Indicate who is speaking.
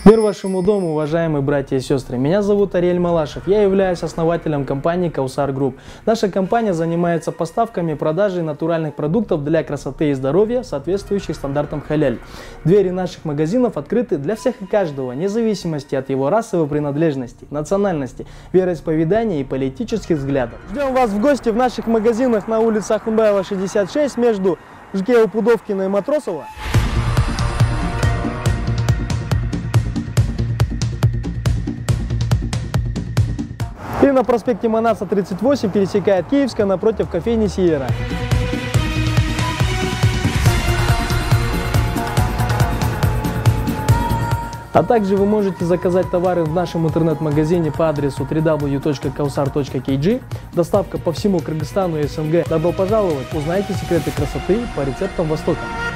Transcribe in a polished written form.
Speaker 1: Мир вашему дому, уважаемые братья и сестры. Меня зовут Ариэль Малашев. Я являюсь основателем компании Kausar Group. Наша компания занимается поставками и продажей натуральных продуктов для красоты и здоровья, соответствующих стандартам халяль. Двери наших магазинов открыты для всех и каждого, вне зависимости от его расовой принадлежности, национальности, вероисповедания и политических взглядов. Ждем вас в гости в наших магазинах на улице Ахунбаева, 66, между ЖК Пудовкина и Матросова. И на проспекте Манаса 38 пересекает Киевская напротив кофейни Сиера. А также вы можете заказать товары в нашем интернет-магазине по адресу www.kausar.kg. Доставка по всему Кыргызстану и СНГ. Добро пожаловать! Узнайте секреты красоты по рецептам Востока.